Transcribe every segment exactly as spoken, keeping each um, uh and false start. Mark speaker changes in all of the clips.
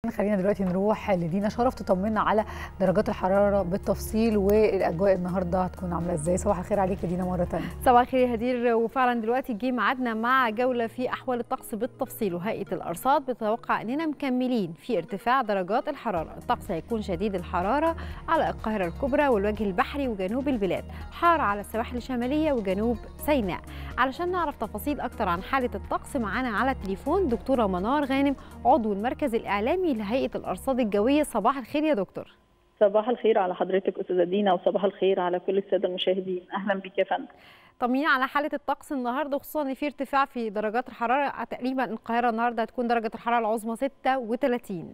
Speaker 1: خلينا دلوقتي نروح لدينا شرف تطمنا على درجات الحراره بالتفصيل والاجواء النهارده هتكون عامله ازاي. صباح الخير عليك يا دينا مره ثانيه.
Speaker 2: صباح الخير يا هدير. وفعلا دلوقتي جه ميعادنا مع جوله في احوال الطقس بالتفصيل، وهيئه الارصاد بتتوقع اننا مكملين في ارتفاع درجات الحراره. الطقس هيكون شديد الحراره على القاهره الكبرى والوجه البحري وجنوب البلاد، حار على السواحل الشماليه وجنوب سيناء. علشان نعرف تفاصيل اكتر عن حاله الطقس معانا على التليفون دكتوره منار غانم، عضو المركز الاعلامي لهيئه الارصاد الجويه. صباح الخير يا دكتور.
Speaker 3: صباح الخير على حضرتك استاذه دينا، وصباح الخير على كل الساده المشاهدين. اهلا بك يا فندم.
Speaker 2: طمنينا على حاله الطقس النهارده، خصوصا ان في ارتفاع في درجات الحراره. تقريبا القاهره النهارده هتكون درجه الحراره العظمى ستة وثلاثين.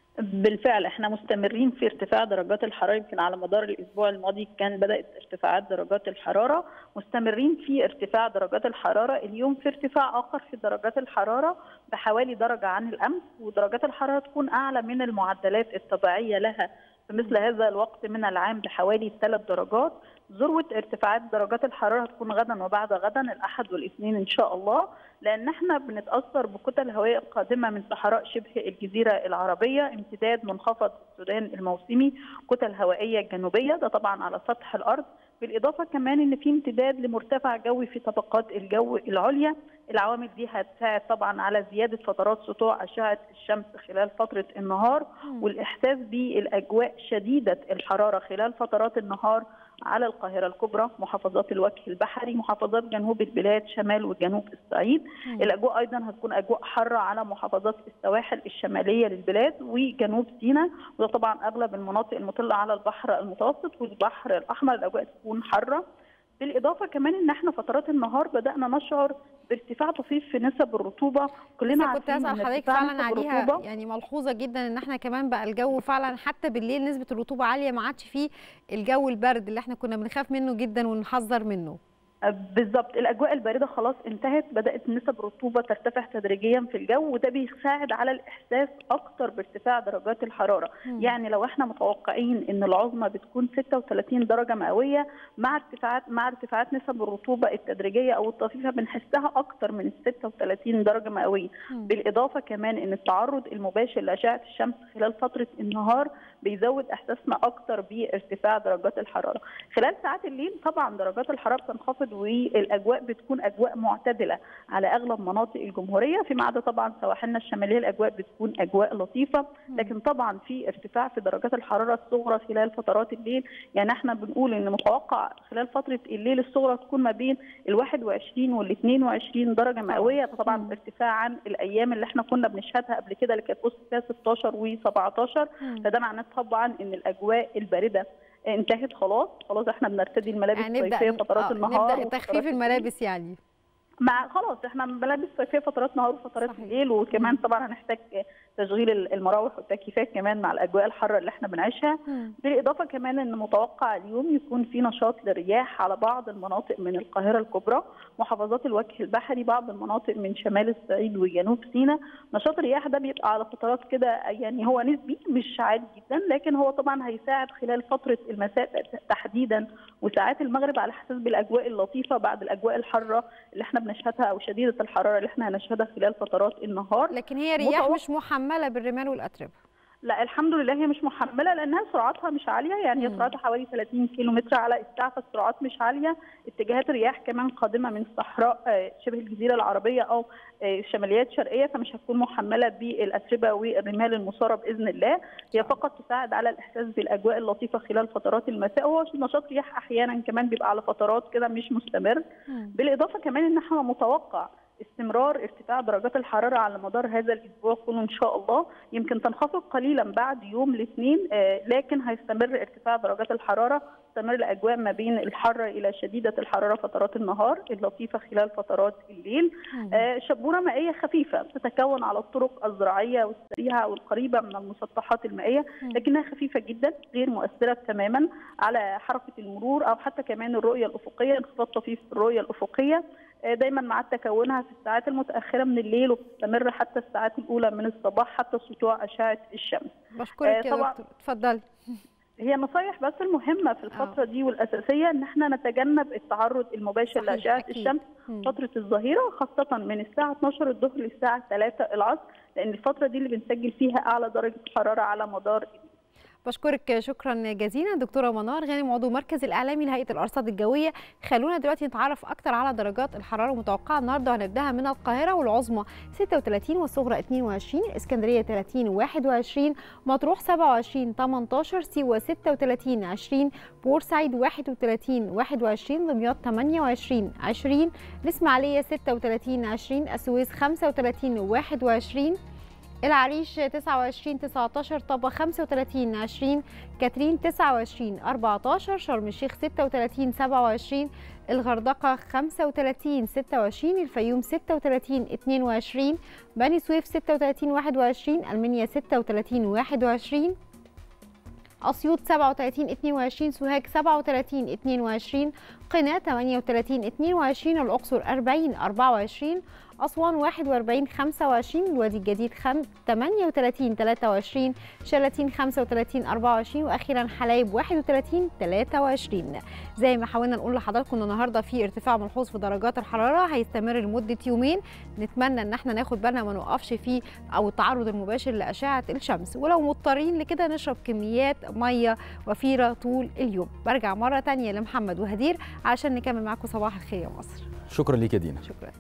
Speaker 3: بالفعل احنا مستمرين في ارتفاع درجات الحراره، يمكن على مدار الاسبوع الماضي كان بدات ارتفاعات درجات الحراره، مستمرين في ارتفاع درجات الحراره. اليوم في ارتفاع اخر في درجات الحراره بحوالي درجه عن الامس، ودرجات الحراره تكون اعلى من المعدلات الطبيعيه لها في مثل هذا الوقت من العام بحوالي ثلاث درجات. ذروه ارتفاعات درجات الحراره هتكون غدا وبعد غدا الاحد والاثنين ان شاء الله، لان احنا بنتاثر بكتل هوائيه قادمه من صحراء شبه الجزيره العربيه، امتداد منخفض السودان الموسمي، كتل هوائيه جنوبيه ده طبعا على سطح الارض، بالاضافه كمان ان في امتداد لمرتفع جوي في طبقات الجو العليا. العوامل دي هتساعد طبعا على زياده فترات سطوع اشعه الشمس خلال فتره النهار، والاحساس بالاجواء شديده الحراره خلال فترات النهار على القاهرة الكبرى، محافظات الوجه البحري، محافظات جنوب البلاد، شمال وجنوب الصعيد. مم. الأجواء أيضا هتكون أجواء حارة على محافظات السواحل الشمالية للبلاد وجنوب سيناء، وده طبعا أغلب المناطق المطلة على البحر المتوسط والبحر الأحمر الأجواء تكون حارة. بالإضافة كمان إن احنا فترات النهار بدأنا نشعر بارتفاع طفيف في نسب الرطوبة. كلنا
Speaker 2: عارفين كنت اسال حضرتك فعلا عليها، يعني ملحوظه جدا ان احنا كمان بقى الجو فعلا حتى بالليل نسبه الرطوبه عاليه، ما عادش فيه الجو البرد اللي احنا كنا بنخاف منه جدا ونحذر منه.
Speaker 3: بالظبط، الاجواء البارده خلاص انتهت، بدات نسب الرطوبه ترتفع تدريجيا في الجو، وده بيساعد على الاحساس اكتر بارتفاع درجات الحراره. مم. يعني لو احنا متوقعين ان العظمى بتكون ستة وثلاثين درجه مئويه، مع ارتفاعات مع ارتفاعات نسب الرطوبه التدريجيه او الطفيفه بنحسها اكتر من ستة وثلاثين درجه مئويه. مم. بالاضافه كمان ان التعرض المباشر لاشعه الشمس خلال فتره النهار بيزود احساسنا اكتر بارتفاع درجات الحراره. خلال ساعات الليل طبعا درجات الحراره بتنخفض والاجواء بتكون اجواء معتدله على اغلب مناطق الجمهوريه، فيما عدا طبعا سواحلنا الشماليه الاجواء بتكون اجواء لطيفه، لكن طبعا في ارتفاع في درجات الحراره الصغرى خلال فترات الليل. يعني احنا بنقول ان متوقع خلال فتره الليل الصغرى تكون ما بين الواحد وعشرين والاثنين وعشرين درجه مئويه، طبعا ارتفاع عن الايام اللي احنا كنا بنشهدها قبل كده اللي كانت وصلت فيها ستاشر وسبعتاشر. فده معناه طبعا ان الاجواء البارده انتهت خلاص، خلاص احنا بنرتدي الملابس
Speaker 2: يعني
Speaker 3: الصيفيه فترات
Speaker 2: آه
Speaker 3: النهار،
Speaker 2: نبدا تخفيف الملابس يعني
Speaker 3: مع خلاص احنا ملابس صيفيه فترات نهار وفترات صحيح. الليل، وكمان مم. طبعا هنحتاج تشغيل المراوح والتكييفات كمان مع الاجواء الحاره اللي احنا بنعيشها. مم. بالاضافه كمان ان متوقع اليوم يكون في نشاط للرياح على بعض المناطق من القاهره الكبرى، محافظات الوجه البحري، بعض المناطق من شمال الصعيد وجنوب سيناء. نشاط الرياح ده بيبقى على فترات كده، يعني هو نسبي مش عالي جدا، لكن هو طبعا هيساعد خلال فتره المساء تحديدا وساعات المغرب على حسب الاجواء اللطيفه بعد الاجواء الحاره اللي احنا بنشهدها او شديده الحراره اللي احنا هنشهدها خلال فترات النهار.
Speaker 2: لكن هي رياح متوقع... مش محمله بالرمال والاتربه.
Speaker 3: لا الحمد لله هي مش محمله لانها سرعتها مش عاليه، يعني هي سرعتها حوالي ثلاثين كيلو متر على الساعه، فالسرعات مش عاليه. اتجاهات الرياح كمان قادمه من صحراء شبه الجزيره العربيه او شماليات شرقيه، فمش هتكون محمله بالاتربه والرمال المثاره باذن الله. هي فقط تساعد على الاحساس بالاجواء اللطيفه خلال فترات المساء، وهو نشاط رياح احيانا كمان بيبقى على فترات كده مش مستمر. بالاضافه كمان ان احنا متوقع استمرار ارتفاع درجات الحراره على مدار هذا الاسبوع كله ان شاء الله، يمكن تنخفض قليلا بعد يوم الاثنين، آه لكن هيستمر ارتفاع درجات الحراره، تستمر الاجواء ما بين الحاره الى شديده الحراره فترات النهار، اللطيفه خلال فترات الليل. آه شبوره مائيه خفيفه تتكون على الطرق الزراعيه والسريعه والقريبه من المسطحات المائيه، لكنها خفيفه جدا غير مؤثره تماما على حركه المرور او حتى كمان الرؤيه الافقيه، انخفاض طفيف في الرؤيه الافقيه دايما مع تكونها في الساعات المتاخره من الليل وبتستمر حتى الساعات الاولى من الصباح حتى سطوع اشعه الشمس.
Speaker 2: بشكرك يا دكتور، اتفضلي.
Speaker 3: هي نصايح بس المهمه في الفتره أوه. دي والاساسيه ان احنا نتجنب التعرض المباشر لاشعه الشمس فتره الظهيره، خاصه من الساعه اتناشر الظهر للساعه تلاتة العصر، لان الفتره دي اللي بنسجل فيها اعلى درجه حراره على مدار.
Speaker 2: بشكرك شكرا جزيلا دكتوره منار غانم عضو مركز الاعلامي لهيئه الارصاد الجويه. خلونا دلوقتي نتعرف اكتر على درجات الحراره المتوقعه النهارده، وهنبداها من القاهره والعظمى ستة وتلاتين والصغرى اتنين وعشرين، الاسكندريه تلاتين وواحد وعشرين، مطروح سبعة وعشرين تمنتاشر، سيوه ستة وتلاتين عشرين، بورسعيد واحد وتلاتين واحد وعشرين، دمياط تمنية وعشرين عشرين، الاسماعيليه ستة وتلاتين عشرين، السويس خمسة وتلاتين واحد وعشرين، العريش تسعة وعشرين تسعتاشر، طابة خمسة وتلاتين عشرين، كاترين تسعة وعشرين أربعتاشر، شرم الشيخ ستة وتلاتين سبعة وعشرين، الغردقة خمسة وتلاتين ستة وعشرين، الفيوم ستة وتلاتين اتنين وعشرين، بني سويف ستة وتلاتين واحد وعشرين، المنيا ستة وتلاتين واحد وعشرين، أسيوط سبعة وتلاتين اتنين وعشرين، سوهاج سبعة وتلاتين اتنين وعشرين، قنا تمنية وتلاتين اتنين وعشرين، الأقصر أربعين أربعة وعشرين، أسوان واحد وأربعين خمسة وعشرين، الوادي الجديد تمنية وتلاتين تلاتة وعشرين، شلاتين خمسة وتلاتين أربعة وعشرين، وأخيرا حلايب واحد وتلاتين تلاتة وعشرين. زي ما حاولنا نقول لحضراتكم ان النهارده في ارتفاع ملحوظ في درجات الحراره هيستمر لمده يومين، نتمنى ان احنا ناخد بالنا ما نوقفش فيه او التعرض المباشر لاشعه الشمس، ولو مضطرين لكده نشرب كميات ميه وفيره طول اليوم. برجع مره ثانيه لمحمد وهدير عشان نكمل معاكم صباح الخير يا مصر.
Speaker 4: شكرا ليك يا دينا.
Speaker 2: شكرا.